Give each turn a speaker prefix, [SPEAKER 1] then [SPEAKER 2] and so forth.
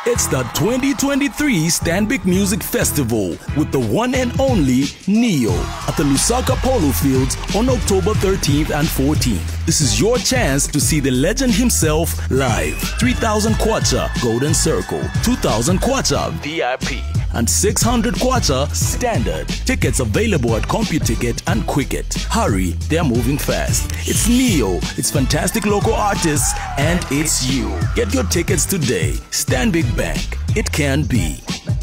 [SPEAKER 1] It's the 2023 Stanbic Music Festival with the one and only Neo at the Lusaka Polo Fields on October 13th and 14th. This is your chance to see the legend himself live. 3,000 kwacha Golden Circle, 2,000 kwacha VIP, and 600 kwacha Standard. Tickets available at CompuTicket and Quicket. Hurry, they're moving fast. It's Neo, it's fantastic local artists, and it's you. Get your tickets today. Stanbic Bank. It can be.